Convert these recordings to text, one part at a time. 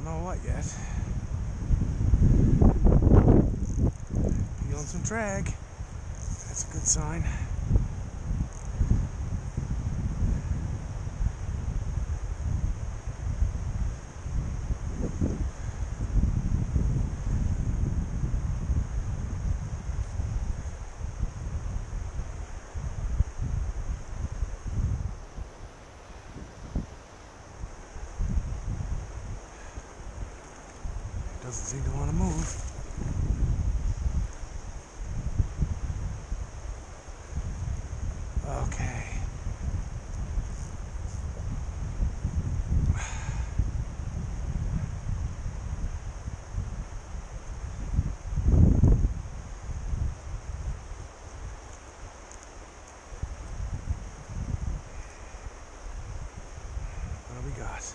Don't know what yet. Feeling some drag. That's a good sign. Doesn't seem to want to move. Okay. What do we got?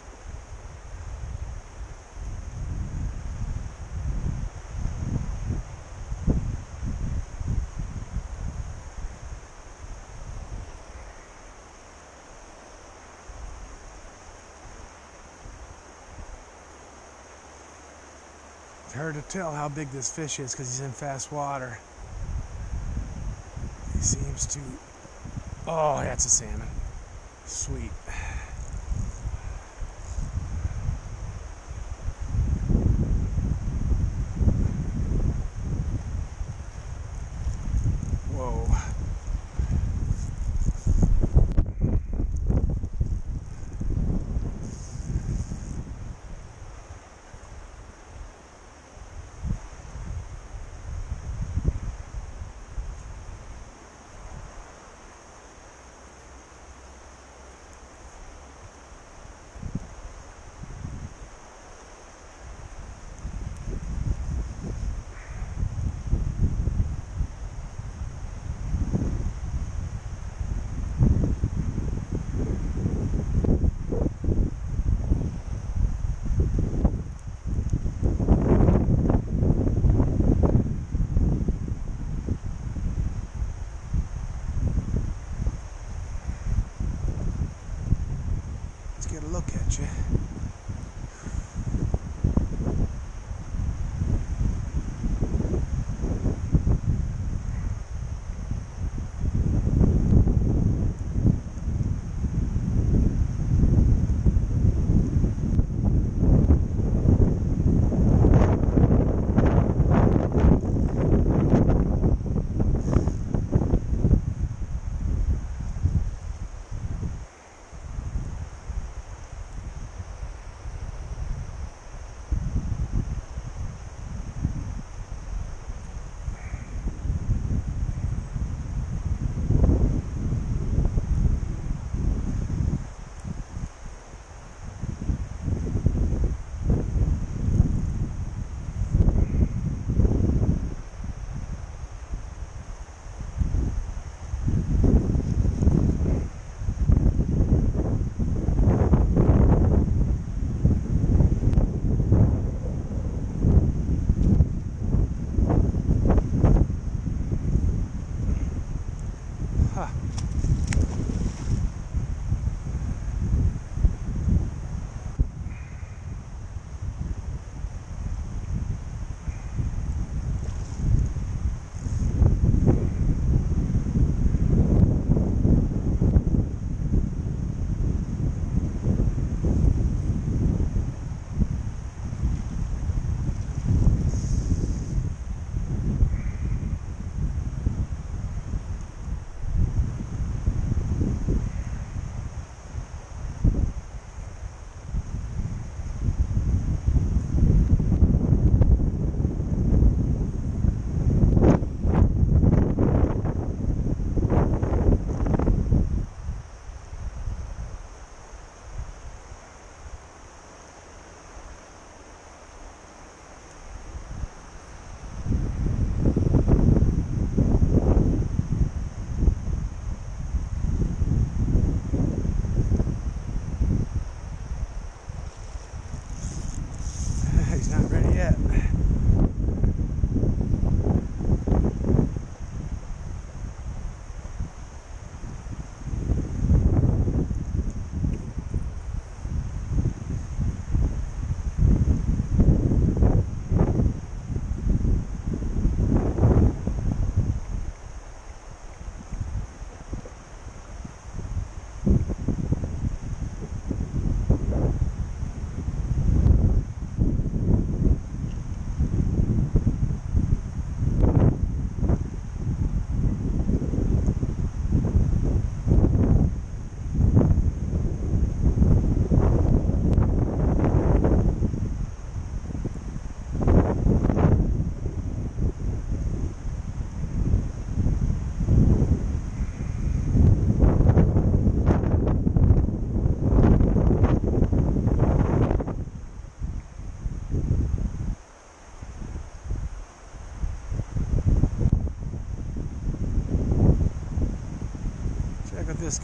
It's hard to tell how big this fish is because he's in fast water. He seems to... Oh, that's a salmon. Sweet. Whoa. Get a look at you.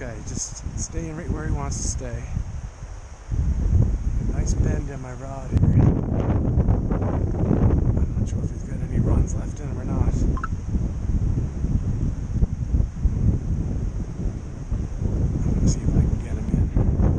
guy, just staying right where he wants to stay. Nice bend in my rod here. I'm not sure if he's got any runs left in him or not. I'm gonna see if I can get him in.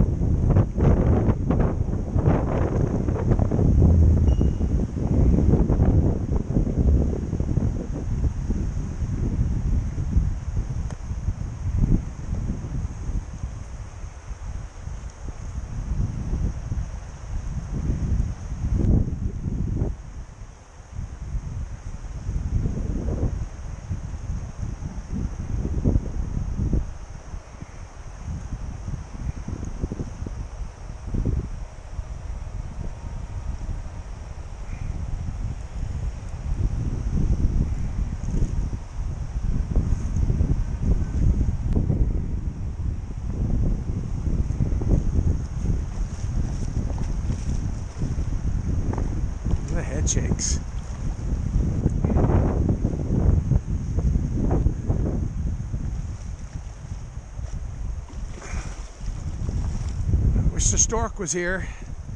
The head shakes. Wish the stork was here.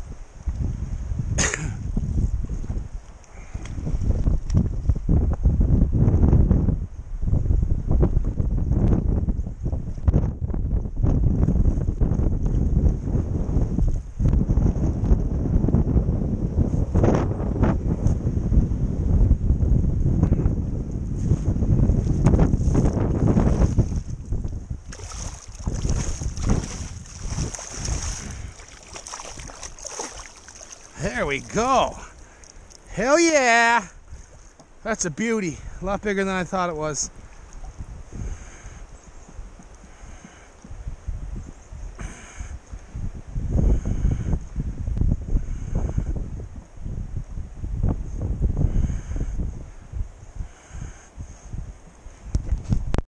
There we go. Hell yeah! That's a beauty. A lot bigger than I thought it was.